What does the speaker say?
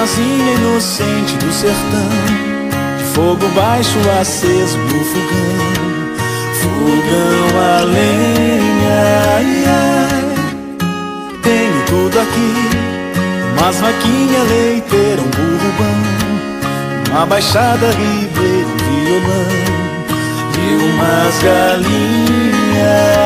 casinha inocente do sertão, de fogo baixo aceso no fogão. Fogão a lenha, ai, ai. Tenho tudo aqui, umas vaquinha leiteira, um burro bom, uma baixada ribeira, um violão e umas galinhas.